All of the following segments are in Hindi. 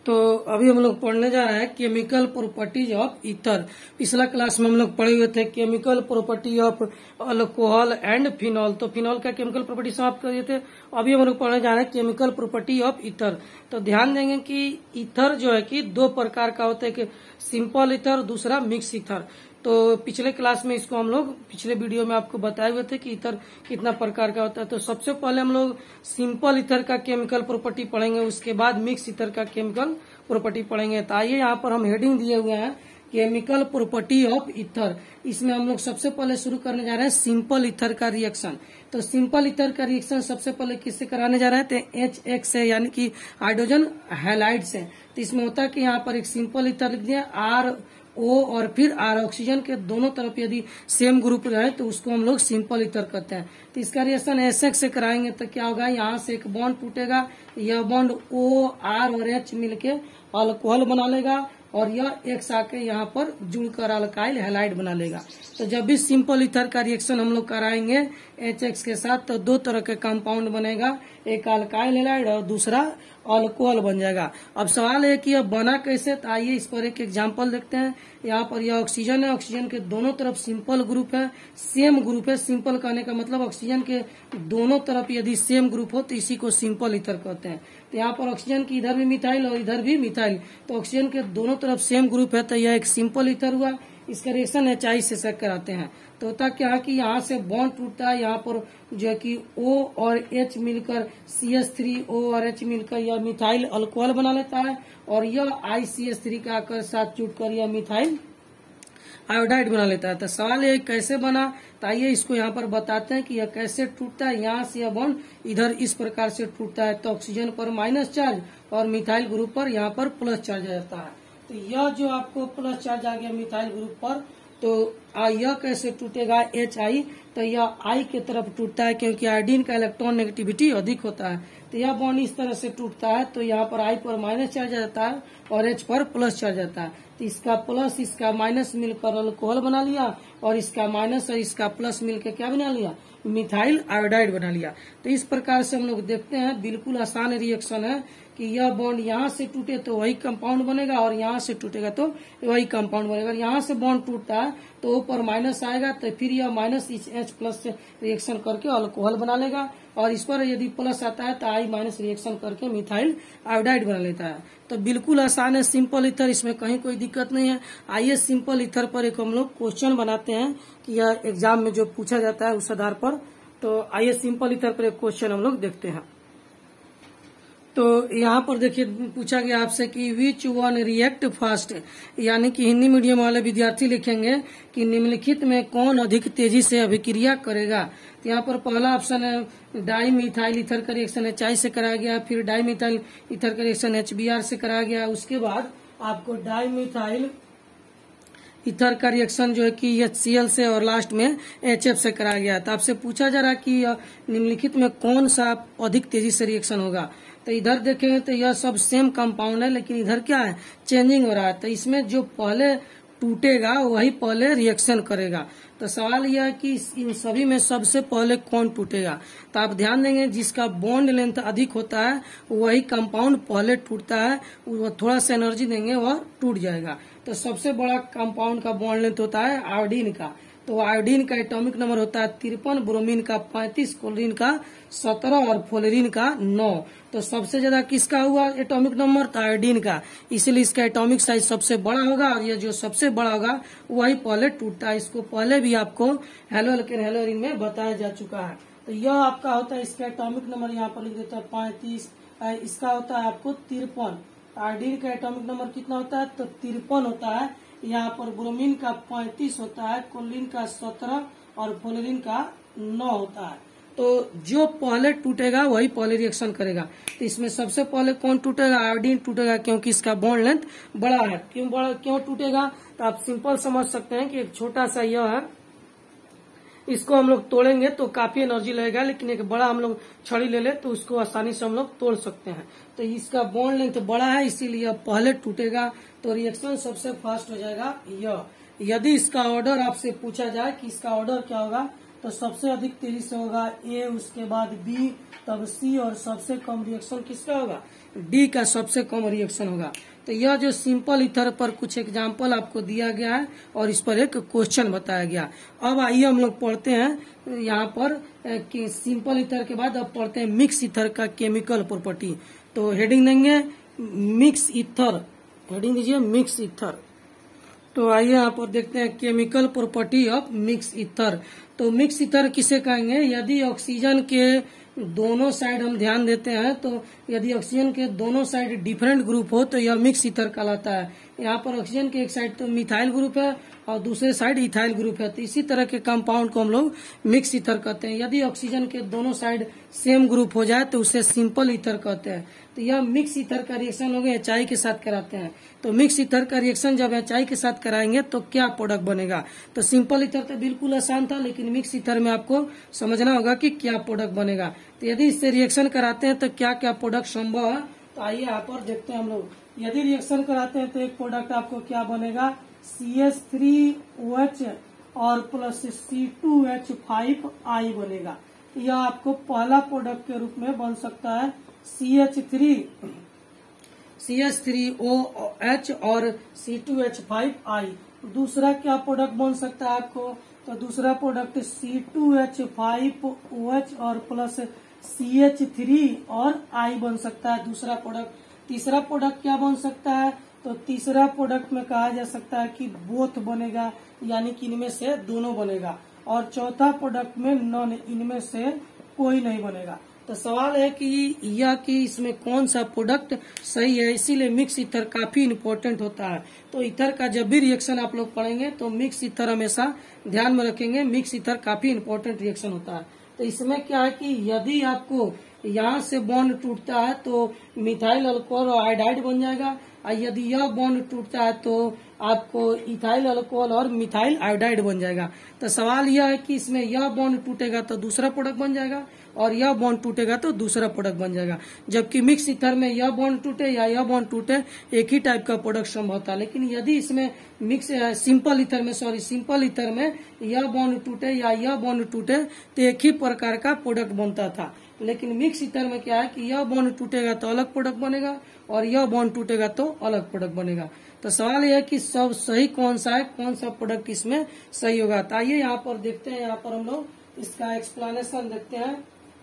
तो अभी हम लोग पढ़ने जा रहे हैं केमिकल प्रॉपर्टीज ऑफ ईथर। पिछला क्लास में हम लोग पढ़े हुए थे chemical property of alcohol and phenol. तो फिनॉल का केमिकल प्रॉपर्टी समाप्त कर दिए थे। अभी हम लोग पढ़ने जा रहे हैं केमिकल प्रॉपर्टी ऑफ ईथर। तो ध्यान देंगे कि ईथर जो है कि दो प्रकार का होता है, कि सिंपल ईथर, दूसरा मिक्स ईथर। तो पिछले क्लास में इसको हम लोग पिछले वीडियो में आपको बताए हुए थे कि ईथर कितना प्रकार का होता है। तो सबसे पहले हम लोग सिंपल ईथर का केमिकल प्रॉपर्टी पढ़ेंगे, उसके बाद मिक्स ईथर का केमिकल प्रॉपर्टी पढ़ेंगे। तो आइए यहाँ पर हम हेडिंग दिए हुए हैं केमिकल प्रॉपर्टी ऑफ ईथर। इसमें हम लोग सबसे पहले शुरू करने जा रहे हैं सिंपल ईथर का रिएक्शन। तो सिंपल ईथर का रिएक्शन सबसे पहले किससे कराने जा रहे हैं? तो HX से, यानी कि हाइड्रोजन हैलाइड से। तो इसमें होता है कि यहाँ पर एक सिंपल ईथर लिख दिया RO और फिर R, ऑक्सीजन के दोनों तरफ यदि सेम ग्रुप रहे तो उसको हम लोग सिंपल ईथर कहते हैं। तो इसका रिएक्शन HX से कराएंगे तो क्या होगा, यहाँ से एक बॉन्ड टूटेगा, यह बॉन्ड O, R और H मिलके अल्कोहल बना लेगा और यह X आके यहाँ पर जुड़कर अल्काइल हैलाइड बना लेगा। तो जब भी सिंपल ईथर का रिएक्शन हम लोग कराएंगे HX के साथ तो दो तरह के कंपाउंड बनेगा, एक अल्काइल हैलाइड और दूसरा अल्कोहल बन जाएगा। अब सवाल है कि यह बना कैसे? तो आइए इस पर एक एग्जांपल देखते हैं। यहाँ पर यह ऑक्सीजन है, ऑक्सीजन के दोनों तरफ सिंपल ग्रुप है, सेम ग्रुप है। सिंपल कहने का मतलब ऑक्सीजन के दोनों तरफ यदि सेम ग्रुप हो तो इसी को सिंपल ईथर कहते हैं। तो यहाँ पर ऑक्सीजन की इधर भी मिथाइल और इधर भी मिथाइल, तो ऑक्सीजन के दोनों तरफ सेम ग्रुप है, तो यह एक सिंपल ईथर हुआ। इसका रिएक्शन HI से कराते हैं तो होता क्या है कि यहाँ से बॉन्ड टूटता है, यहाँ पर जो है कि O और H मिलकर CH3O और H मिलकर यह मिथाइल अल्कोहल बना लेता है और यह ICH3 का आकर साथ जुटकर यह मिथाइल आयोडाइड बना लेता है। तो सवाल ये कैसे बना, तो आइए इसको यहाँ पर बताते हैं कि यह कैसे टूटता है। यहाँ से यह बॉन्ड इधर इस प्रकार से टूटता है, तो ऑक्सीजन पर माइनस चार्ज और मिथाइल ग्रुप पर यहाँ पर प्लस चार्ज आ जाता है। तो यह जो आपको प्लस चार्ज आ गया मिथाइल ग्रुप पर, तो यह कैसे टूटेगा HI, तो यह I के तरफ टूटता है क्योंकि आयोडीन का इलेक्ट्रॉन नेगेटिविटी अधिक होता है। तो यह बॉन्ड इस तरह से टूटता है, तो यहाँ पर I पर माइनस चार्ज आ जाता है और H पर प्लस चार्ज आता है। तो इसका प्लस इसका माइनस मिलकर अल्कोहल बना लिया और इसका माइनस और इसका प्लस मिलकर क्या बना लिया, मिथाइल आयोडाइड बना लिया। तो इस प्रकार से हम लोग देखते हैं, बिल्कुल आसान रिएक्शन है कि यह बॉन्ड यहाँ से टूटे तो वही कंपाउंड बनेगा और यहाँ से टूटेगा तो वही कंपाउंड बनेगा। यहाँ से बॉन्ड टूटता है तो ऊपर माइनस आएगा, तो फिर यह माइनस इस H प्लस से रिएक्शन करके अल्कोहल बना लेगा और इस पर यदि प्लस आता है तो I माइनस रिएक्शन करके मिथाइल आयोडाइड बना लेता है। तो बिल्कुल आसान है सिंपल ईथर, इसमें कहीं कोई दिक्कत नहीं है। आइए सिंपल ईथर पर एक हम लोग क्वेश्चन बनाते हैं कि यह एग्जाम में जो पूछा जाता है उस आधार पर। तो आइए सिंपल ईथर पर एक क्वेश्चन हम लोग देखते हैं। तो यहाँ पर देखिए पूछा गया आपसे कि विच वन रिएक्ट फास्ट, यानी कि हिंदी मीडियम वाले विद्यार्थी लिखेंगे कि निम्नलिखित में कौन अधिक तेजी से अभिक्रिया करेगा। तो यहाँ पर पहला ऑप्शन है डाई मिथाइल ईथर का रिएक्शन HI से कराया गया, फिर डाई मिथाइल ईथर का रिएक्शन HBr से कराया गया, उसके बाद आपको डाई मिथाइल ईथर का रिएक्शन जो है कि HCl से और लास्ट में HF से कराया गया। तो आपसे पूछा जा रहा है कि निम्नलिखित में कौन सा अधिक तेजी से रिएक्शन होगा। तो इधर देखेंगे तो यह सब सेम कंपाउंड है, लेकिन इधर क्या है, चेंजिंग हो रहा है। तो इसमें जो पहले टूटेगा वही पहले रिएक्शन करेगा। तो सवाल यह है कि इन सभी में सबसे पहले कौन टूटेगा। तो आप ध्यान देंगे जिसका बॉन्ड लेंथ अधिक होता है वही कंपाउंड पहले टूटता है, वो थोड़ा सा एनर्जी देंगे वह टूट जाएगा। तो सबसे बड़ा कंपाउंड का बॉन्ड लेंथ होता है आयोडीन का, तो आयोडीन का एटॉमिक नंबर होता है 53, ब्रोमीन का 35, क्लोरीन का 17 और फ्लोरीन का 9। तो सबसे ज्यादा किसका हुआ एटॉमिक नंबर? तो आयोडीन का, इसलिए इसका एटॉमिक साइज सबसे बड़ा होगा और यह जो सबसे बड़ा होगा वही पहले टूटता है। इसको पहले भी आपको हेलोरिन में बताया जा चुका है। तो यह आपका होता है, इसका एटॉमिक नंबर यहाँ पर लिख देता है 35, इसका होता है आपको 53। आयोडीन का एटॉमिक नंबर कितना होता है? तो 53 होता है। यहाँ पर ब्रोमीन का 35 होता है, क्लोरीन का 17 और फ्लोरीन का 9 होता है। तो जो पहले टूटेगा वही पहले रिएक्शन करेगा। तो इसमें सबसे पहले कौन टूटेगा? आयोडीन टूटेगा, क्योंकि इसका बॉन्ड लेंथ बड़ा है। क्यों टूटेगा? तो आप सिंपल समझ सकते हैं कि एक छोटा सा यह है, इसको हम लोग तोड़ेंगे तो काफी एनर्जी लगेगा, लेकिन एक बड़ा हम लोग छड़ी ले ले तो उसको आसानी से हम लोग तोड़ सकते हैं। तो इसका बॉन्ड लेंथ बड़ा है, इसीलिए पहले टूटेगा, तो रिएक्शन सबसे फास्ट हो जाएगा यह। यदि इसका ऑर्डर आपसे पूछा जाए कि इसका ऑर्डर क्या होगा, तो सबसे अधिक तेजी से होगा A, उसके बाद B, तब C और सबसे कम रिएक्शन किसका होगा? डी का सबसे कम रिएक्शन होगा। तो यह जो सिंपल ईथर पर कुछ एग्जाम्पल आपको दिया गया है और इस पर एक क्वेश्चन बताया गया। अब आइए हम लोग पढ़ते हैं यहाँ पर कि सिंपल ईथर के बाद अब पढ़ते हैं मिक्स ईथर का केमिकल प्रॉपर्टी। तो हेडिंग देंगे मिक्स ईथर, हेडिंग दीजिए मिक्स ईथर। तो आइए यहाँ पर देखते हैं chemical property of mix ether. तो मिक्स ईथर किसे कहेंगे? यदि ऑक्सीजन के दोनों साइड हम ध्यान देते हैं तो यदि ऑक्सीजन के दोनों साइड डिफरेंट ग्रुप हो तो यह मिक्स ईथर कहलाता है। यहाँ पर ऑक्सीजन के एक साइड तो मिथाइल ग्रुप है और दूसरे साइड इथाइल ग्रुप है, तो इसी तरह के कंपाउंड को हम लोग मिक्स ईथर कहते हैं। यदि ऑक्सीजन के दोनों साइड सेम ग्रुप हो जाए तो उसे सिंपल ईथर कहते हैं। तो यह मिक्स ईथर का रिएक्शन हो गया HI के साथ कराते हैं। तो मिक्स ईथर का रिएक्शन जब HI के साथ कराएंगे तो क्या प्रोडक्ट बनेगा? तो सिंपल ईथर तो बिल्कुल आसान था, लेकिन मिक्स ईथर में आपको समझना होगा कि क्या प्रोडक्ट बनेगा। तो यदि इससे रिएक्शन कराते हैं तो क्या क्या प्रोडक्ट संभव है, तो आइए यहाँ पर देखते हैं हम लोग। यदि रिएक्शन कराते हैं तो एक प्रोडक्ट आपको क्या बनेगा? CH3OH और प्लस C2H5I बनेगा। यह आपको पहला प्रोडक्ट के रूप में बन सकता है CH3OH और C2H5I। दूसरा क्या प्रोडक्ट बन सकता है आपको? तो दूसरा प्रोडक्ट C2H5OH और प्लस CH3 और I बन सकता है दूसरा प्रोडक्ट। तीसरा प्रोडक्ट क्या बन सकता है? तो तीसरा प्रोडक्ट में कहा जा सकता है कि बोथ बनेगा, यानी कि इनमें से दोनों बनेगा। और चौथा प्रोडक्ट में नॉन, इनमें से कोई नहीं बनेगा। तो सवाल है कि यह कि इसमें कौन सा प्रोडक्ट सही है, इसीलिए मिक्स ईथर काफी इम्पोर्टेंट होता है। तो ईथर का जब भी रिएक्शन आप लोग पढ़ेंगे तो मिक्स ईथर हमेशा ध्यान में रखेंगे। मिक्स ईथर काफी इम्पोर्टेंट रिएक्शन होता है। तो इसमें क्या है कि यदि आपको यहाँ से बॉन्ड टूटता है तो मिथाइल अल्कोहल और आयोडाइड बन जाएगा, और यदि यह बॉन्ड टूटता है तो आपको इथाइल अल्कोहल और मिथाइल आयोडाइड बन जाएगा। तो सवाल यह है कि इसमें यह बॉन्ड टूटेगा तो दूसरा प्रोडक्ट बन जाएगा और यह बॉन्ड टूटेगा तो दूसरा प्रोडक्ट बन जाएगा। जबकि मिक्स ईथर में यह बॉन्ड टूटे या यह बॉन्ड टूटे एक ही टाइप का प्रोडक्ट संभव था। लेकिन यदि इसमें सिंपल ईथर में यह बॉन्ड टूटे या यह बॉन्ड टूटे तो एक ही प्रकार का प्रोडक्ट बनता था। लेकिन मिक्स ईथर में क्या है कि यह बॉन्ड टूटेगा तो अलग प्रोडक्ट बनेगा और यह बॉन्ड टूटेगा तो अलग प्रोडक्ट बनेगा। तो सवाल यह है कि सब सही कौन सा है, कौन सा प्रोडक्ट इसमें सही होगा। तो आइए यहाँ पर देखते हैं, यहाँ पर हम लोग इसका एक्सप्लेनेशन देखते हैं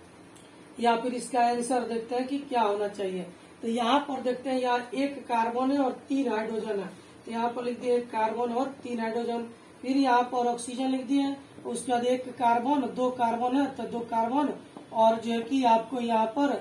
या फिर इसका आंसर देखते हैं कि क्या होना चाहिए। तो यहाँ पर देखते हैं, यहाँ एक कार्बन है और 3 हाइड्रोजन है। तो यहाँ पर लिख दिए एक कार्बन और 3 हाइड्रोजन। फिर यहाँ पर ऑक्सीजन लिख दिए, उसके बाद एक कार्बन 2 कार्बन है तो 2 कार्बन, और जो है कि आपको यहाँ पर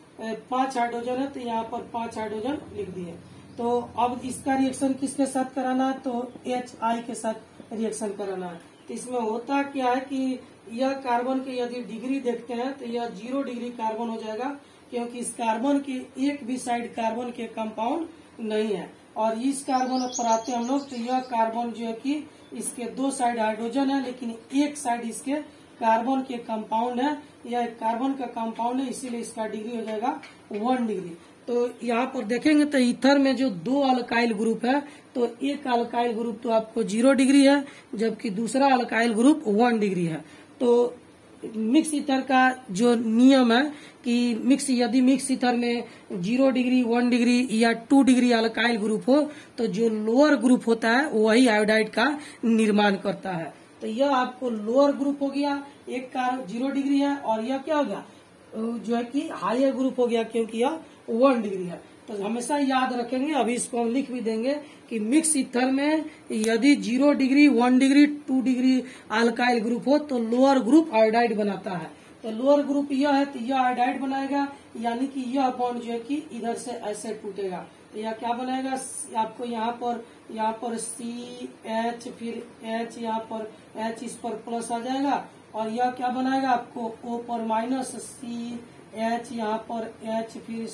5 हाइड्रोजन है तो यहाँ पर 5 हाइड्रोजन लिख दिए। तो अब इसका रिएक्शन किसके साथ कराना है? तो HI के साथ रिएक्शन कराना है। तो इसमें होता क्या है कि यह कार्बन के यदि डिग्री देखते हैं तो यह 0 डिग्री कार्बन हो जाएगा, क्योंकि इस कार्बन की एक भी साइड कार्बन के कंपाउंड नहीं है। और इस कार्बन पर आते हैं हम लोग, तो यह कार्बन जो है कि इसके 2 साइड हाइड्रोजन है लेकिन एक साइड इसके कार्बन के कंपाउंड है, यह कार्बन का कंपाउंड है, इसीलिए इसका डिग्री हो जाएगा 1 डिग्री। तो यहाँ पर देखेंगे तो ईथर में जो 2 अल्काइल ग्रुप है तो एक अल्काइल ग्रुप तो आपको 0 डिग्री है, जबकि दूसरा अल्काइल ग्रुप 1 डिग्री है। तो मिक्स ईथर का जो नियम है कि यदि मिक्स ईथर में 0 डिग्री 1 डिग्री या 2 डिग्री अल्काइल ग्रुप हो तो जो लोअर ग्रुप होता है वही आयोडाइड का निर्माण करता है। तो यह आपको लोअर ग्रुप हो गया, एक का 0 डिग्री है, और यह क्या हो गया जो है कि हायर ग्रुप हो गया क्योंकि यह 1 डिग्री है। तो हमेशा याद रखेंगे, अभी इसको हम लिख भी देंगे कि मिक्स ईथर में यदि 0 degree 1 degree 2 degree alkyl group हो तो लोअर ग्रुप आयोडाइड बनाता है। तो लोअर ग्रुप यह है तो यह आयोडाइड बनाएगा, यानी कि यह बॉन्ड जो है कि इधर से ऐसे टूटेगा। तो यह क्या बनाएगा? आपको यहाँ पर CH फिर H, यहाँ पर H इस पर प्लस आ जाएगा, और यह क्या बनाएगा? आपको O पर माइनस CH, यहाँ पर H फिर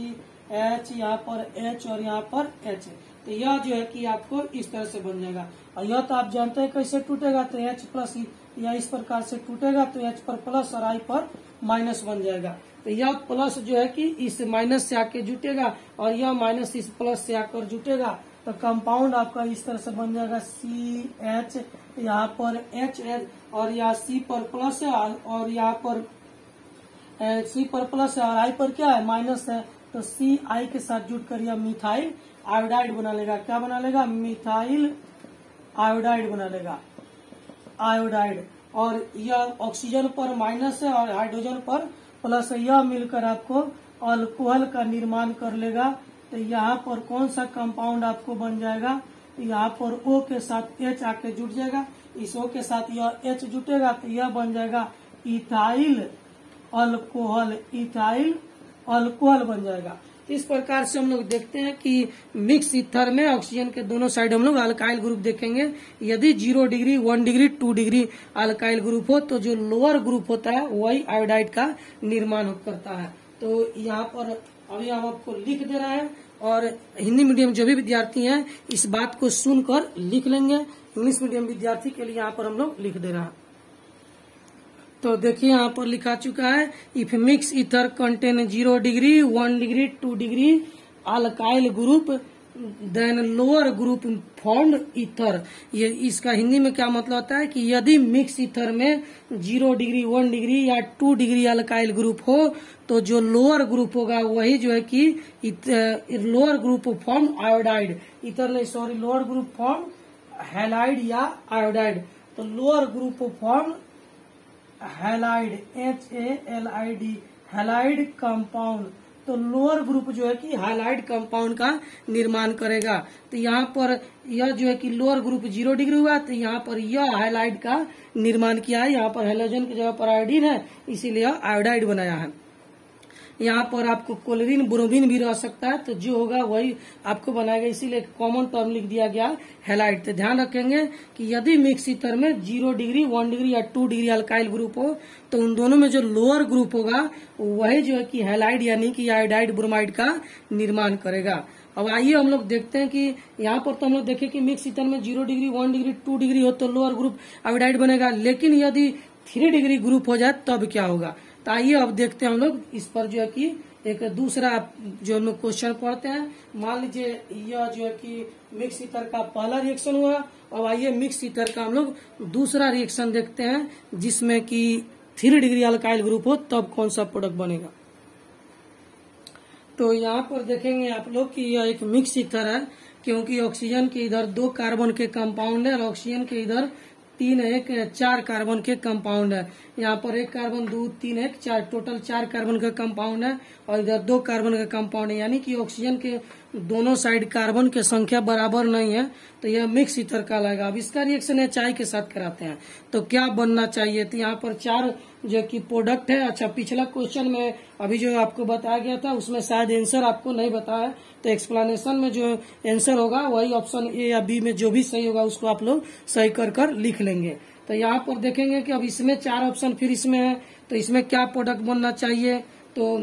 CH, यहाँ पर H और यहाँ पर H। तो यह जो है कि आपको इस तरह से बन जाएगा। और यह तो आप जानते हैं कैसे टूटेगा, तो H प्लस या इस प्रकार से टूटेगा तो H पर प्लस और I पर माइनस बन जाएगा। तो यह प्लस जो है कि इस माइनस से आके जुटेगा और यह माइनस इस प्लस से आकर जुटेगा, तो कंपाउंड आपका इस तरह से बन जाएगा CH, यहाँ पर HH, और यहाँ C पर प्लस है और यहाँ पर C पर प्लस है और I पर क्या है? माइनस है। तो CI के साथ जुड़कर यह मिथाइल आयोडाइड बना लेगा। क्या बना लेगा? मिथाइल आयोडाइड बना लेगा, आयोडाइड। और यह ऑक्सीजन पर माइनस है और हाइड्रोजन पर प्लस है, यह मिलकर आपको अल्कोहल का निर्माण कर लेगा। तो यहाँ पर कौन सा कंपाउंड आपको बन जाएगा? यहाँ पर O के साथ H आके जुट जाएगा, इस O के साथ यह H जुटेगा तो यह बन जाएगा इथाइल अल्कोहल, इथाइल अल्कोहल बन जाएगा। इस प्रकार से हम लोग देखते हैं कि मिक्स ईथर में ऑक्सीजन के दोनों साइड हम लोग अल्काइल ग्रुप देखेंगे। यदि 0 degree, 1 degree, 2 degree alkyl group हो तो जो लोअर ग्रुप होता है वही आयोडाइड का निर्माण करता है। तो यहाँ पर अभी हम आपको लिख दे रहे हैं और हिंदी मीडियम जो भी विद्यार्थी हैं इस बात को सुनकर लिख लेंगे। इंग्लिश मीडियम विद्यार्थी के लिए यहाँ पर हम लोग लिख दे रहे हैं। तो देखिए यहाँ पर लिखा चुका है, if mix ether contain 0 degree, 1 degree, 2 degree alkyl group then lower group formed ether. ये इसका हिंदी में क्या मतलब होता है कि यदि मिक्स ईथर में 0 डिग्री, 1 डिग्री या 2 डिग्री अल्काइल ग्रुप हो तो जो लोअर ग्रुप होगा वही जो है कि lower group form iodide, ether नहीं sorry, lower group form halide या आयोडाइड। तो lower group form halide, HALID, halide compound. तो लोअर ग्रुप जो है कि हैलाइड कंपाउंड का निर्माण करेगा। तो यहाँ पर यह जो है कि लोअर ग्रुप 0 डिग्री हुआ तो यहाँ पर यह हैलाइड का निर्माण किया है। यहाँ पर हैलोजन की जगह पर आयोडीन है इसीलिए आयोडाइड बनाया है। यहाँ पर आपको क्लोरीन, ब्रोमीन भी रह सकता है तो जो होगा वही आपको बनाएगा, इसीलिए कॉमन टर्म लिख दिया गया हैलाइड। तो ध्यान रखेंगे कि यदि मिक्स ईथर में 0 डिग्री, 1 डिग्री या 2 डिग्री अल्काइल ग्रुप हो तो उन दोनों में जो लोअर ग्रुप होगा वही जो है कि हैलाइड यानी कि आयोडाइड ब्रोमाइड का निर्माण करेगा। अब आइए हम लोग देखते हैं कि यहाँ पर तो हम लोग देखें कि मिक्स ईथर में 0 डिग्री, 1 डिग्री, 2 डिग्री हो तो लोअर ग्रुप आयोडाइड बनेगा, लेकिन यदि 3 डिग्री ग्रुप हो जाए तब क्या होगा? तो आइए अब देखते हैं हम लोग इस पर जो है कि एक दूसरा जो हम लोग क्वेश्चन पढ़ते हैं। मान लीजिए यह जो है कि मिक्स ईथर का पहला रिएक्शन हुआ। अब आइए मिक्स ईथर का हम लोग दूसरा रिएक्शन देखते हैं जिसमें कि 3 डिग्री अल्काइल ग्रुप हो तब कौन सा प्रोडक्ट बनेगा। तो यहाँ पर देखेंगे आप लोग कि यह एक मिक्स ईथर है क्योंकि ऑक्सीजन के इधर 2 कार्बन के कंपाउंड है और ऑक्सीजन के इधर 4 कार्बन के कंपाउंड है। यहाँ पर 1 कार्बन 2 3 1 4 टोटल 4 कार्बन का कंपाउंड है और इधर 2 कार्बन का कंपाउंड है, यानी कि ऑक्सीजन के दोनों साइड कार्बन की संख्या बराबर नहीं है तो यह मिक्स ईथर कहलाएगा। अब इसका रिएक्शन HI के साथ कराते हैं तो क्या बनना चाहिए? तो यहाँ पर 4 जो कि प्रोडक्ट है। अच्छा, पिछला क्वेश्चन में अभी जो आपको बताया गया था उसमें शायद आंसर आपको नहीं बताया, तो एक्सप्लेनेशन में जो आंसर होगा वही ऑप्शन A या B में जो भी सही होगा उसको आप लोग सही कर लिख लेंगे। तो यहाँ पर देखेंगे कि अब इसमें 4 ऑप्शन फिर इसमें है तो इसमें क्या प्रोडक्ट बनना चाहिए। तो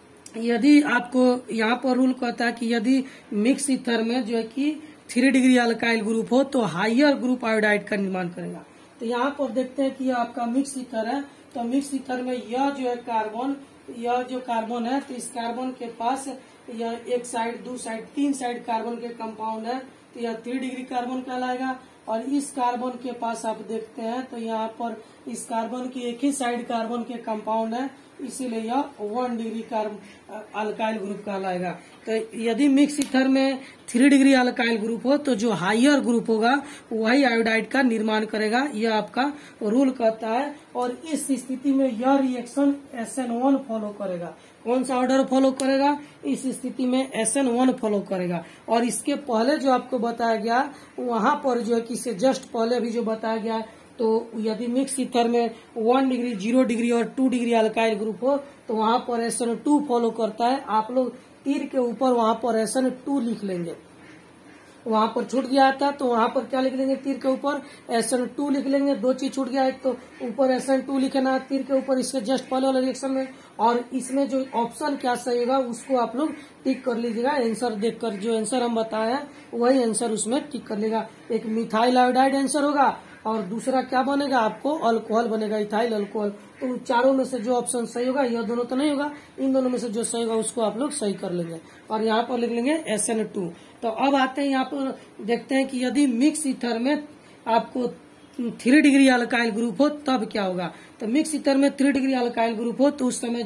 यदि आपको यहाँ पर रूल कहता है कि यदि मिक्स ईथर में जो है कि 3 डिग्री अल्काइल ग्रुप हो तो हायर ग्रुप आयोडाइड का निर्माण करेगा। तो यहाँ पर देखते हैं कि आपका मिक्स ईथर है तो मिक्स ईथर में यह जो है कार्बन, यह जो कार्बन है तो इस कार्बन के पास यह 1 साइड 2 साइड 3 साइड कार्बन के कंपाउंड है तो यह 3 डिग्री कार्बन कहलाएगा। और इस कार्बन के पास आप देखते हैं तो यहाँ पर इस कार्बन की एक ही साइड कार्बन के कंपाउंड है इसीलिए यह 1 डिग्री अल्काइल ग्रुप कहलाएगा। तो यदि मिक्स ईथर में 3 डिग्री अल्काइल ग्रुप हो तो जो हायर ग्रुप होगा वही आयोडाइड का निर्माण करेगा, यह आपका रूल कहता है। और इस स्थिति में यह रिएक्शन SN1 फॉलो करेगा। कौन सा ऑर्डर फॉलो करेगा? इस स्थिति में SN1 फॉलो करेगा। और इसके पहले जो आपको बताया गया वहां पर जो है कि इससे जस्ट पहले भी जो बताया गया तो यदि मिक्स ईथर में 1 डिग्री, 0 डिग्री और 2 डिग्री अल्काइल ग्रुप हो तो वहां पर SN2 फॉलो करता है। आप लोग तीर के ऊपर वहां पर SN2 लिख लेंगे, वहां पर छूट गया था तो वहां पर क्या लिख लेंगे? तीर के ऊपर SN2 लिख लेंगे। 2 चीज छूट गया, एक तो ऊपर SN2 लिखना है तीर के ऊपर इसके जस्ट पहले वाले रिएक्शन में, और इसमें जो ऑप्शन क्या सही होगा उसको आप लोग टिक कर लीजिएगा। आंसर देखकर जो आंसर हम बताया वही आंसर उसमें टिक कर लेगा। एक मिथाइल आयोडाइड आंसर होगा और दूसरा क्या बनेगा? आपको अल्कोहल बनेगा, इथाइल अल्कोहल। तो चारों में से जो ऑप्शन सही होगा, यह दोनों तो नहीं होगा, इन दोनों में से जो सही होगा उसको आप लोग सही कर लेंगे और यहाँ पर लिख लेंगे SN2। तो अब आते हैं यहाँ पर देखते हैं कि यदि मिक्स ईथर में आपको 3 डिग्री अल्काइल ग्रुप हो तब क्या होगा। तो मिक्स ईथर में 3 डिग्री अल्काइल ग्रुप हो तो उस समय जो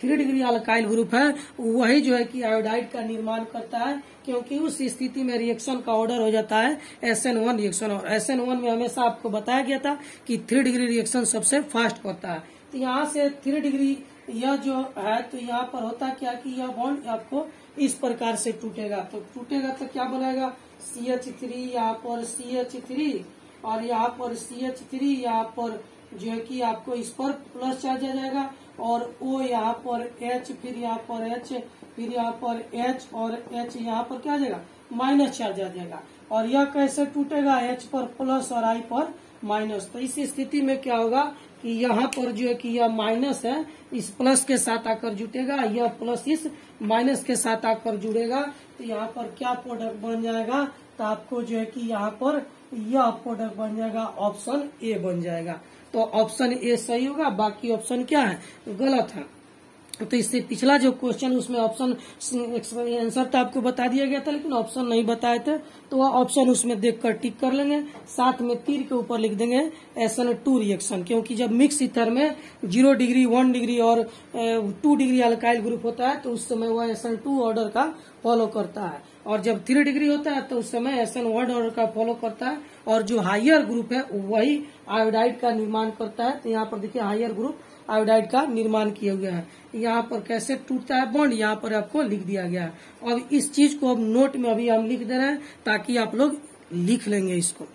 3 डिग्री अल्काइल ग्रुप है वही जो है कि आयोडाइड का निर्माण करता है, क्योंकि उस स्थिति में रिएक्शन का ऑर्डर हो जाता है SN1 रिएक्शन। और SN1 में हमेशा आपको बताया गया था कि 3 डिग्री रिएक्शन सबसे फास्ट होता है। तो यहाँ से 3 डिग्री यह जो है, तो यहाँ पर होता क्या कि यह बॉन्ड आपको इस प्रकार से टूटेगा। तो टूटेगा तो क्या बनेगा, CH3 यहाँ पर CH3 और यहाँ पर CH3, यहाँ पर जो है कि आपको इस पर प्लस चार्ज आ जाएगा और O यहाँ पर H, फिर यहाँ पर H, फिर यहाँ पर H और H यहाँ पर क्या आ जाएगा, माइनस चार्ज आ जाएगा। और यह कैसे टूटेगा, H पर प्लस और I पर माइनस। तो इस स्थिति में क्या होगा कि यहाँ पर जो है कि यह माइनस है इस प्लस के साथ आकर जुटेगा, यह प्लस इस माइनस के साथ आकर जुड़ेगा। तो यहाँ पर क्या प्रोडक्ट बन जाएगा, तो आपको जो है कि यहाँ पर यह प्रोडक्ट बन जाएगा, ऑप्शन ए बन जाएगा। तो ऑप्शन ए सही होगा, बाकी ऑप्शन क्या है, गलत है। तो इससे पिछला जो क्वेश्चन उसमें ऑप्शन आंसर तो आपको बता दिया गया था, लेकिन ऑप्शन नहीं बताए थे, तो वह ऑप्शन उसमें देखकर टिक कर लेंगे। साथ में तीर के ऊपर लिख देंगे SN2 रिएक्शन, क्योंकि जब मिक्स ईथर में 0 डिग्री 1 डिग्री और 2 डिग्री अल्काइल ग्रुप होता है तो उस समय वह SN2 ऑर्डर का फॉलो करता है, और जब 3 डिग्री होता है तो उस समय SN1 ऑर्डर का फॉलो करता है। और जो हायर ग्रुप है वही आयोडाइड का निर्माण करता है। तो यहाँ पर देखिए हायर ग्रुप आयोडाइड का निर्माण किया गया है। यहाँ पर कैसे टूटता है बॉन्ड, यहाँ पर आपको लिख दिया गया है। अब इस चीज को अब नोट में अभी हम लिख दे रहे हैं ताकि आप लोग लिख लेंगे इसको।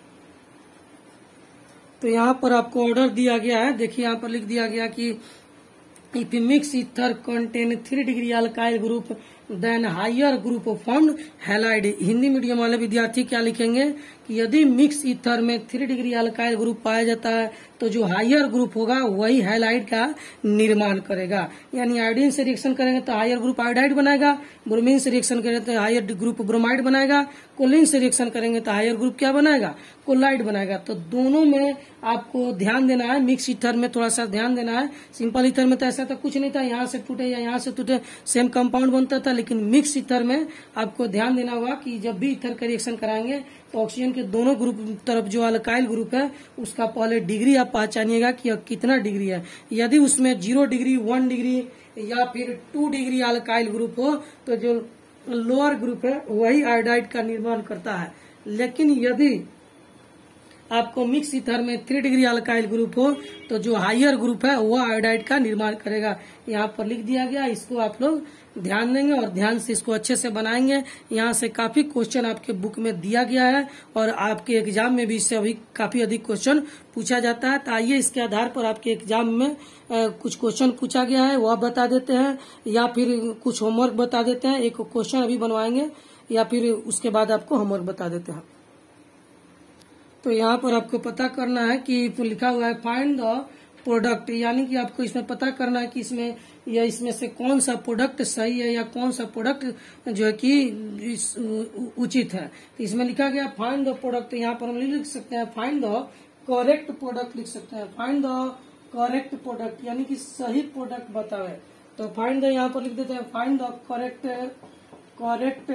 तो यहाँ पर आपको ऑर्डर दिया गया है, देखिए यहाँ पर लिख दिया गया कि if mix ether contain 3 degree alkyl group then higher group formed halide. Hindi medium वाले विद्यार्थी क्या लिखेंगे कि यदि मिक्स ईथर में 3 डिग्री अल्काइल ग्रुप पाया जाता है तो जो हायर ग्रुप होगा वही हैलाइड का निर्माण करेगा। यानी आयोडीन से रिएक्शन करेंगे तो हायर ग्रुप आयोडाइड बनाएगा, ब्रोमीन से रिएक्शन करेंगे तो हायर ग्रुप ब्रोमाइड बनाएगा, कोलिन से रिएक्शन करेंगे तो हायर ग्रुप क्या बनाएगा, कोलाइड बनाएगा। तो दोनों में आपको ध्यान देना है, मिक्स ईथर में थोड़ा सा ध्यान देना है। सिंपल ईथर में तो ऐसा तो कुछ नहीं था, यहाँ से टूटे या यहाँ से टूटे सेम कंपाउंड बनता था, लेकिन मिक्स ईथर में आपको ध्यान देना होगा कि जब भी ईथर का रिएक्शन कराएंगे तो ऑक्सीजन के दोनों ग्रुप तरफ जो अल्काइल ग्रुप है उसका पहले डिग्री आप पहचानिएगा कि कितना डिग्री है। यदि उसमें 0 डिग्री 1 डिग्री या फिर 2 डिग्री अल्काइल ग्रुप हो तो जो लोअर ग्रुप है वही आयोडाइड का निर्माण करता है। लेकिन यदि आपको मिक्स ईथर में 3 डिग्री अल्काइल ग्रुप हो तो जो हायर ग्रुप है वो आयोडाइड का निर्माण करेगा। यहाँ पर लिख दिया गया, इसको आप लोग ध्यान देंगे और ध्यान से इसको अच्छे से बनाएंगे। यहाँ से काफी क्वेश्चन आपके बुक में दिया गया है और आपके एग्जाम में भी इससे अभी काफी अधिक क्वेश्चन पूछा जाता है। तो आइए इसके आधार पर आपके एग्जाम में कुछ क्वेश्चन पूछा गया है वह बता देते हैं, या फिर कुछ होमवर्क बता देते हैं। एक क्वेश्चन अभी बनवाएंगे या फिर उसके बाद आपको होमवर्क बता देते हैं। तो यहाँ पर आपको पता करना है कि लिखा हुआ है फाइंड द प्रोडक्ट, यानी कि आपको इसमें पता करना है कि इसमें या इसमें से कौन सा प्रोडक्ट सही है या कौन सा प्रोडक्ट जो है कि उचित है। तो इसमें लिखा गया फाइंड द प्रोडक्ट, यहाँ पर हम लिख सकते हैं फाइंड द करेक्ट प्रोडक्ट लिख सकते हैं, फाइंड द करेक्ट प्रोडक्ट यानी कि सही प्रोडक्ट बतावे। तो फाइंड द यहाँ पर लिख देते हैं फाइंड द करेक्ट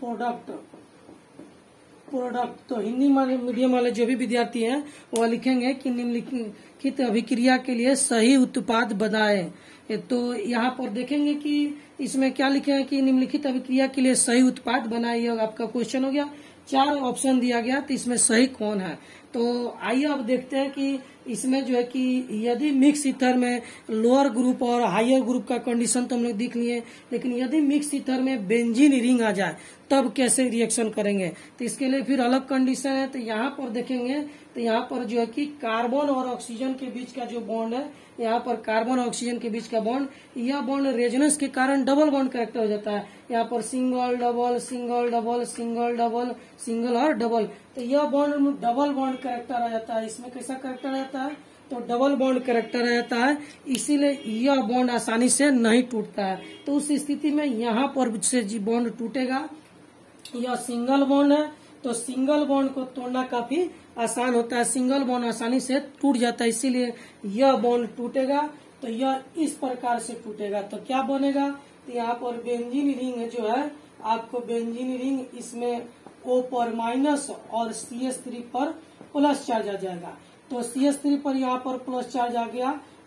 प्रोडक्ट। तो हिंदी मीडियम वाले जो भी विद्यार्थी हैं वह लिखेंगे कि निम्नलिखित अभिक्रिया के लिए सही उत्पाद बनाएं। तो यहाँ पर देखेंगे कि इसमें क्या लिखे हैं कि निम्नलिखित अभिक्रिया के लिए सही उत्पाद बनाए, ये आपका क्वेश्चन हो गया। 4 ऑप्शन दिया गया, तो इसमें सही कौन है। तो आइए अब देखते हैं कि इसमें जो है कि यदि मिक्स ईथर में लोअर ग्रुप और हायर ग्रुप का कंडीशन तो हम लोग देख लिए, लेकिन यदि मिक्स ईथर में बेंजीन रिंग आ जाए तब कैसे रिएक्शन करेंगे। तो इसके लिए फिर अलग कंडीशन है। तो यहाँ पर देखेंगे तो यहाँ पर जो है कि कार्बन और ऑक्सीजन के बीच का जो बॉन्ड है, यहाँ पर कार्बन और ऑक्सीजन के बीच का बॉन्ड, यह बॉन्ड रेजोनेंस के कारण डबल बॉन्ड कैरेक्टर हो जाता है। यहाँ पर single double single double single double single और डबल, तो यह बॉन्ड डबल बॉन्ड कैरेक्टर आ जाता है। इसमें कैसा कैरेक्टर आ जाता है, तो डबल बॉन्ड कैरेक्टर आ जाता है, इसीलिए यह बॉन्ड आसानी से नहीं टूटता है। तो उस स्थिति में यहाँ पर से बॉन्ड टूटेगा। यह सिंगल बॉन्ड है तो सिंगल बॉन्ड को तोड़ना काफी आसान होता है, सिंगल बॉन्ड आसानी से टूट जाता है, इसीलिए यह बॉन्ड टूटेगा। तो यह इस प्रकार से टूटेगा। तो क्या बनेगा, तो यहाँ पर बेंजीन रिंग जो है आपको बेंजीन रिंग, इसमें O पर माइनस और CH3 पर प्लस चार्ज आ जाएगा। तो CH3 पर यहाँ पर प्लस चार्ज आ गया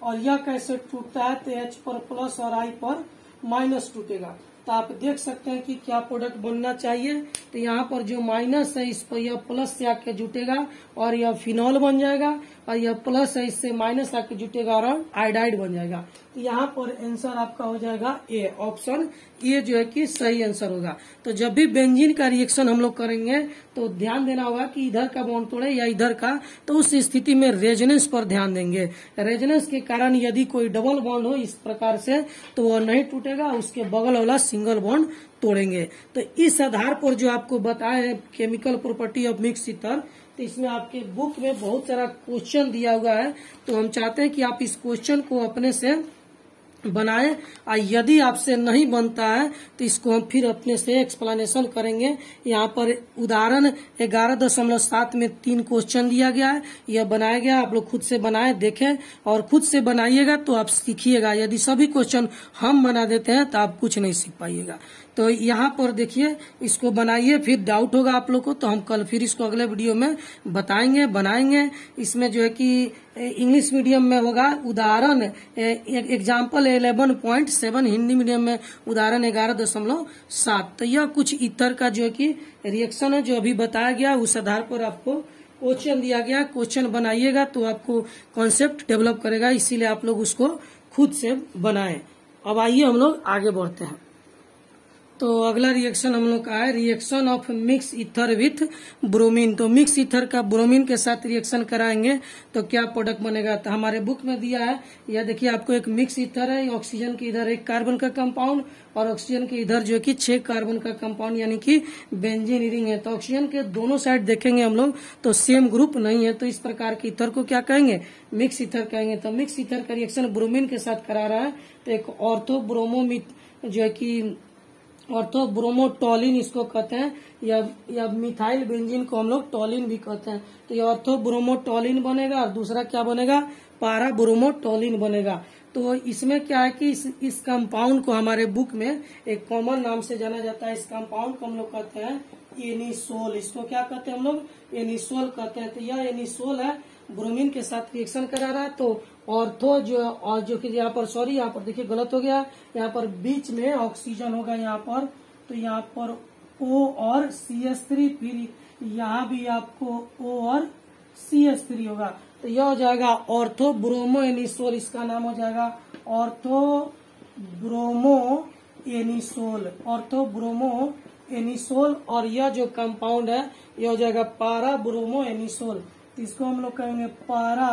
और यह कैसे टूटता है, तो H पर प्लस और I पर माइनस टूटेगा। तो आप देख सकते हैं कि क्या प्रोडक्ट बनना चाहिए। तो यहाँ पर जो माइनस है इस पर यह प्लस से आके जुटेगा और यह फिनॉल बन जाएगा, और यह प्लस है इससे माइनस आके जुटेगा और आयोडाइड बन जाएगा। तो यहाँ पर आंसर आपका हो जाएगा ए, ऑप्शन ए जो है कि सही आंसर होगा। तो जब भी बेंजीन का रिएक्शन हम लोग करेंगे तो ध्यान देना होगा कि इधर का बॉन्ड तोड़े या इधर का, तो उस स्थिति में रेजोनेंस पर ध्यान देंगे। रेजोनेंस के कारण यदि कोई डबल बॉन्ड हो इस प्रकार से तो वह नहीं टूटेगा, उसके बगल वाला सिंगल बॉन्ड तोड़ेंगे। तो इस आधार पर जो आपको बताया है chemical property of mix ether, तो इसमें आपके बुक में बहुत सारा क्वेश्चन दिया हुआ है। तो हम चाहते हैं कि आप इस क्वेश्चन को अपने से बनाएं, और यदि आपसे नहीं बनता है तो इसको हम फिर अपने से एक्सप्लेनेशन करेंगे। यहाँ पर उदाहरण 11.7 में 3 क्वेश्चन दिया गया है, यह बनाया गया, आप लोग खुद से बनाएं, देखें और खुद से बनाइएगा तो आप सीखिएगा। यदि सभी क्वेश्चन हम बना देते हैं तो आप कुछ नहीं सीख पाइएगा। तो यहाँ पर देखिए, इसको बनाइए, फिर डाउट होगा आप लोग को तो हम कल फिर इसको अगले वीडियो में बताएंगे, बनाएंगे। इसमें जो है कि इंग्लिश मीडियम में होगा उदाहरण एग्जाम्पल 11.7, हिंदी मीडियम में उदाहरण 11.7। तो यह कुछ ईथर का जो है कि रिएक्शन है जो अभी बताया गया, उस आधार पर आपको क्वेश्चन दिया गया। क्वेश्चन बनाइएगा तो आपको कॉन्सेप्ट डेवलप करेगा, इसीलिए आप लोग उसको खुद से बनाएं। अब आइए हम लोग आगे बढ़ते हैं। तो अगला रिएक्शन हम लोग का है reaction of mix ether with bromine. तो मिक्स ईथर का ब्रोमीन के साथ रिएक्शन कराएंगे तो क्या प्रोडक्ट बनेगा। तो हमारे बुक में दिया है, यह देखिए आपको एक मिक्स ईथर है, ऑक्सीजन के इधर 1 कार्बन का कंपाउंड और ऑक्सीजन के इधर जो है कि 6 कार्बन का कंपाउंड यानी कि बेंजीन रिंग है। तो ऑक्सीजन के दोनों साइड देखेंगे हम लोग तो सेम ग्रुप नहीं है, तो इस प्रकार के ईथर को क्या कहेंगे, मिक्स ईथर कहेंगे। तो मिक्स ईथर का रिएक्शन ब्रोमीन के साथ करा रहा है, तो एक ऑर्थोब्रोमो जो है कि ऑर्थोब्रोमोटोलिन इसको कहते हैं, या मिथाइल बेंजीन को हम लोग टोलिन भी कहते हैं। तो ये ऑर्थोब्रोमोटोलिन बनेगा और दूसरा क्या बनेगा, पाराब्रोमोटोलिन बनेगा। तो इसमें क्या है कि इस कंपाउंड को हमारे बुक में एक कॉमन नाम से जाना जाता है। इस कंपाउंड को हम लोग कहते हैं एनिसोल। इसको क्या कहते हैं हम लोग, एनिसोल कहते हैं। तो यह एनिसोल है, ब्रोमीन के साथ रिएक्शन करा रहा है। तो ऑर्थो जो कि यहाँ पर सॉरी यहाँ पर देखिए गलत हो गया, यहाँ पर बीच में ऑक्सीजन होगा यहाँ पर, तो यहाँ पर O और CH3, फिर यहाँ भी आपको O और CH3 होगा। तो यह हो जाएगा ऑर्थो ब्रोमो एनिसोल, इसका नाम हो जाएगा ortho bromo anisole, ortho bromo anisole. और यह जो कंपाउंड है यह हो जाएगा पारा ब्रोमो एनिसोल। तो इसको हम लोग कहेंगे पारा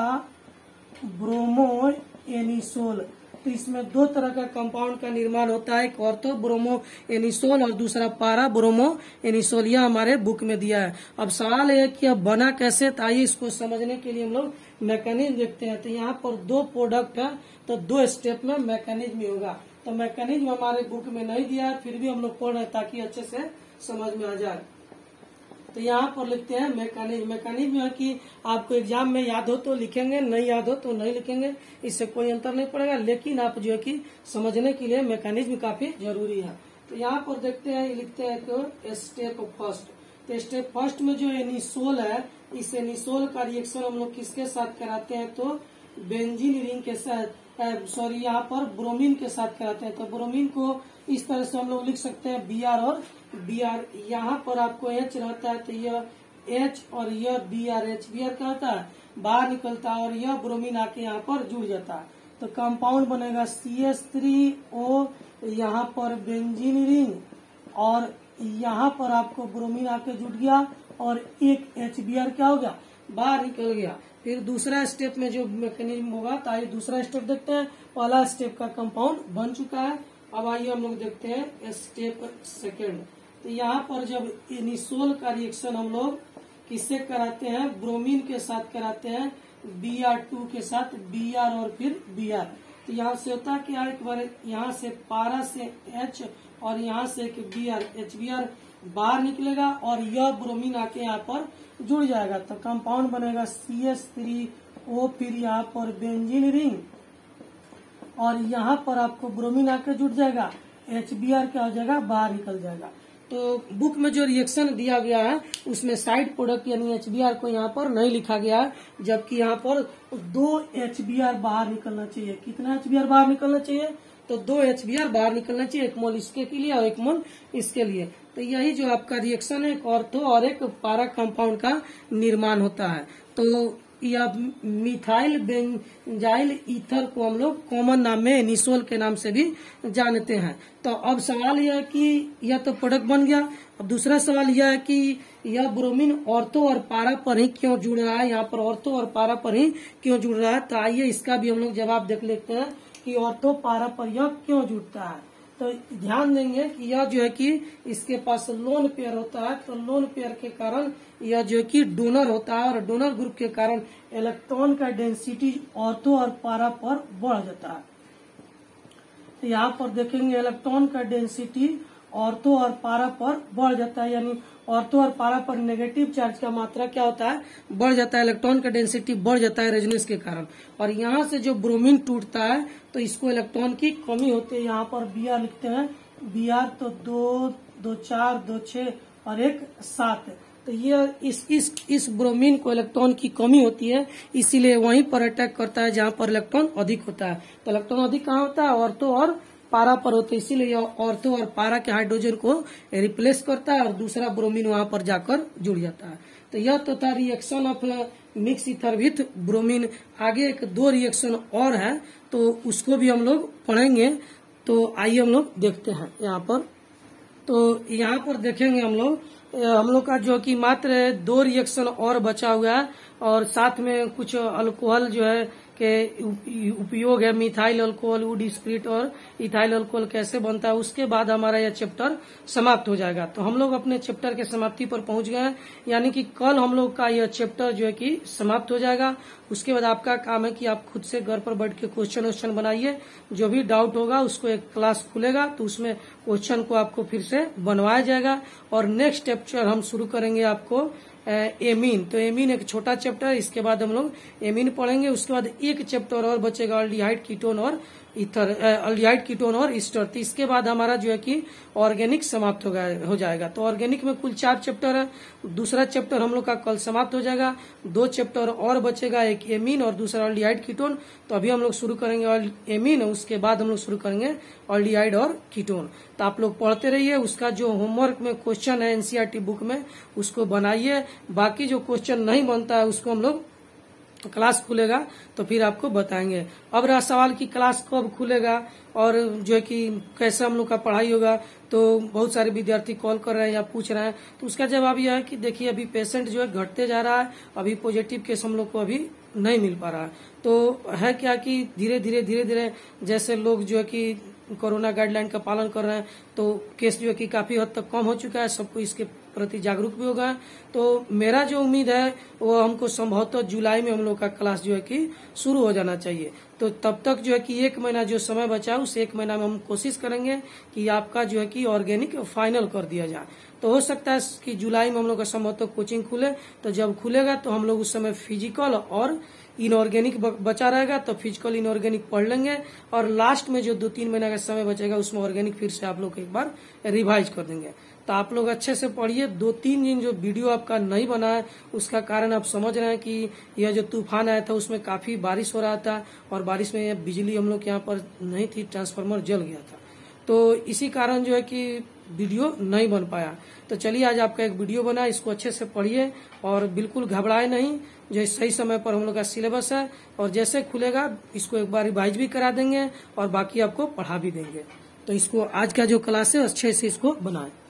ब्रोमो एनिसोल। तो इसमें 2 तरह का कंपाउंड का निर्माण होता है, एक ऑर्थो ब्रोमो एनिसोल और दूसरा पारा ब्रोमो एनिसोल। यह हमारे बुक में दिया है। अब सवाल है कि अब बना कैसे, तो आइए इसको समझने के लिए हम लोग मैकेनिज्म देखते हैं। तो यहाँ पर 2 प्रोडक्ट है, तो 2 स्टेप में मैकेनिज्म होगा। तो मैकेनिज्म हमारे बुक में नहीं दिया है, फिर भी हम लोग पढ़ रहे हैं ताकि अच्छे से समझ में आ जाए। तो यहाँ पर लिखते हैं मैकेनिज्म। मैकेनिज्म है कि आपको एग्जाम में याद हो तो लिखेंगे, नहीं याद हो तो नहीं लिखेंगे, इससे कोई अंतर नहीं पड़ेगा, लेकिन आप जो है कि समझने के लिए मैकेनिज्म काफी जरूरी है। तो यहाँ पर देखते हैं, लिखते हैं तो स्टेप फर्स्ट। तो स्टेप फर्स्ट में जो एनिसोल है, इस एनिसोल का रिएक्शन हम लोग किसके साथ कराते हैं, तो बेंजीन रिंग के साथ, सॉरी यहाँ पर ब्रोमीन के साथ कराते हैं। तो ब्रोमीन को इस तरह से हम लोग लिख सकते हैं Br और Br। यहाँ पर आपको H रहता है, तो यह H और यह Br, Br क्या होता है, बाहर निकलता है और यह ब्रोमीन आके यहाँ पर जुड़ जाता है। तो कंपाउंड बनेगा CH3O, यहाँ पर बेंजीन रिंग और यहाँ पर आपको ब्रोमीन आके जुट गया और एक HBr क्या हो गया, बाहर निकल गया। फिर दूसरा स्टेप में जो मैकेनिज्म होगा, तो आइए दूसरा स्टेप देखते हैं। पहला स्टेप का कंपाउंड बन चुका है, अब आइए हम लोग देखते हैं स्टेप सेकेंड। तो यहाँ पर जब एनिसोल का रिएक्शन हम लोग किससे कराते हैं, ब्रोमीन के साथ कराते हैं, Br2 के साथ Br और फिर Br। तो यहाँ से होता है क्या, एक बार यहाँ से पारा से H और यहाँ से एक Br, HBr बाहर निकलेगा और यह ब्रोमीन आके यहाँ पर जुड़ जाएगा। तो कंपाउंड बनेगा CH3O, फिर यहाँ पर बेंजीन रिंग और यहाँ पर आपको ब्रोमीन आके जुट जाएगा, HBr क्या हो जाएगा, बाहर निकल जाएगा। तो बुक में जो रिएक्शन दिया गया है उसमें साइड प्रोडक्ट यानी HBr को यहाँ पर नहीं लिखा गया है, जबकि यहाँ पर 2 HBr बाहर निकलना चाहिए। कितना HBr बाहर निकलना चाहिए? तो 2 HBr बाहर निकलना चाहिए, 1 मोल इसके लिए और 1 मोल इसके लिए। तो यही जो आपका रिएक्शन है एक ऑर्थो और एक पारा कंपाउंड का निर्माण होता है। तो यह मिथाइल बेंजाइल ईथर को हम लोग कॉमन नाम में एनिसोल के नाम से भी जानते हैं। तो अब सवाल यह है कि यह तो प्रोडक्ट बन गया। अब दूसरा सवाल यह है कि यह ब्रोमीन ऑर्थो और पारा पर ही क्यों जुड़ रहा है, यहाँ पर ऑर्थो और पारा पर ही क्यों जुड़ रहा है। तो आइए इसका भी हम लोग जवाब देख लेते हैं कि ऑर्थो पारा पर यह क्यों जुड़ता है। तो ध्यान देंगे कि यह जो है कि इसके पास लोन पेयर होता है, तो लोन पेयर के कारण यह जो है कि डोनर होता है और डोनर ग्रुप के कारण इलेक्ट्रॉन का डेंसिटी ऑर्थो और पारा पर बढ़ जाता है। तो यहाँ पर देखेंगे इलेक्ट्रॉन का डेंसिटी ऑर्थो और पारा पर बढ़ जाता है, यानी ऑर्थो और पारा पर नेगेटिव चार्ज का मात्रा क्या होता है, बढ़ जाता है। इलेक्ट्रॉन का डेंसिटी बढ़ जाता है रेजोनेंस के कारण, और यहाँ से जो ब्रोमीन टूटता है तो इसको इलेक्ट्रॉन की कमी होती है। यहाँ पर Br लिखते हैं, Br तो 2, 2, 4, 2, 6 और 1, 7। तो ये इस ब्रोमीन को इलेक्ट्रॉन की कमी होती है, इसीलिए वहीं पर अटैक करता है जहाँ पर इलेक्ट्रॉन अधिक होता है। तो इलेक्ट्रॉन अधिक कहाँ होता है? ऑर्थो और पारा पर होते हैं, इसीलिए यह ऑर्थो और पारा के हाइड्रोजन को रिप्लेस करता है और दूसरा ब्रोमीन वहां पर जाकर जुड़ जाता है। तो यह तो था reaction of mix ether with bromine. आगे एक 2 रिएक्शन और है, तो उसको भी हम लोग पढ़ेंगे। तो आइए हम लोग देखते हैं यहाँ पर। तो यहाँ पर देखेंगे हम लोग का जो कि मात्र 2 रिएक्शन और बचा हुआ है, और साथ में कुछ अल्कोहल जो है के उपयोग है, मिथाइल अल्कोहल, वुड स्पिरिट और इथाइल अल्कोहल कैसे बनता है। उसके बाद हमारा यह चैप्टर समाप्त हो जाएगा। तो हम लोग अपने चैप्टर के समाप्ति पर पहुंच गए हैं, यानी कि कल हम लोग का यह चैप्टर जो है कि समाप्त हो जाएगा। उसके बाद आपका काम है कि आप खुद से घर पर बैठ के क्वेश्चन बनाइए। जो भी डाउट होगा उसको एक क्लास खुलेगा तो उसमें क्वेश्चन को आपको फिर से बनवाया जाएगा। और नेक्स्ट चैप्टर हम शुरू करेंगे आपको एमीन। तो एमीन एक छोटा चैप्टर, इसके बाद हम लोग एमीन पढ़ेंगे। उसके बाद एक चैप्टर और बचेगा अल्डिहाइड, कीटोन और ईथर, अल्डिहाइड, कीटोन और ईस्टर। तो इसके बाद हमारा जो है कि ऑर्गेनिक समाप्त हो जाएगा। तो ऑर्गेनिक में कुल 4 चैप्टर है। दूसरा चैप्टर हम लोग का कल समाप्त हो जाएगा। 2 चैप्टर और बचेगा, एक एमीन और दूसरा अल्डिहाइड, कीटोन। तो अभी हम लोग शुरू करेंगे एमीन, उसके बाद हम लोग शुरू करेंगे अल्डिहाइड और कीटोन। तो आप लोग पढ़ते रहिए। उसका जो होमवर्क में क्वेश्चन है एनसीईआरटी बुक में उसको बनाइए। बाकी जो क्वेश्चन नहीं बनता है उसको हम लोग क्लास खुलेगा तो फिर आपको बताएंगे। अब रहा सवाल की क्लास कब खुलेगा और जो है कि कैसे हम लोग का पढ़ाई होगा। तो बहुत सारे विद्यार्थी कॉल कर रहे हैं या पूछ रहे हैं, तो उसका जवाब यह है कि देखिए अभी पेशेंट जो है घटते जा रहा है, अभी पॉजिटिव केस हम लोग को अभी नहीं मिल पा रहा है। तो है क्या कि धीरे धीरे जैसे लोग जो है कि कोरोना गाइडलाइन का पालन कर रहे हैं तो केस जो है कि काफी हद तक कम हो चुका है, सबको इसके प्रति जागरूक भी होगा। तो मेरा जो उम्मीद है वो हमको संभवतः जुलाई में हम लोग का क्लास जो है कि शुरू हो जाना चाहिए। तो तब तक जो है कि 1 महीना जो समय बचा है उस 1 महीना में हम कोशिश करेंगे कि आपका जो है कि ऑर्गेनिक फाइनल कर दिया जाए। तो हो सकता है कि जुलाई में हम लोग का संभवतः कोचिंग खुले, तो जब खुलेगा तो हम लोग उस समय फिजिकल और इनऑर्गेनिक बचा रहेगा, तो फिजिकल इनऑर्गेनिक पढ़ लेंगे और लास्ट में जो 2-3 महीना का समय बचेगा उसमें ऑर्गेनिक फिर से आप लोग एक बार रिवाइज कर देंगे। तो आप लोग अच्छे से पढ़िए। 2-3 दिन जो वीडियो आपका नहीं बना है उसका कारण आप समझ रहे हैं कि यह जो तूफान आया था उसमें काफी बारिश हो रहा था और बारिश में बिजली हम लोग यहाँ पर नहीं थी, ट्रांसफार्मर जल गया था, तो इसी कारण जो है कि वीडियो नहीं बन पाया। तो चलिए आज आपका एक वीडियो बना, इसको अच्छे से पढ़िए और बिल्कुल घबराए नहीं। जो सही समय पर हम लोग का सिलेबस है और जैसे खुलेगा इसको एक बार रिवाइज भी करा देंगे और बाकी आपको पढ़ा भी देंगे। तो इसको आज का जो क्लास है अच्छे से इसको बनाएं।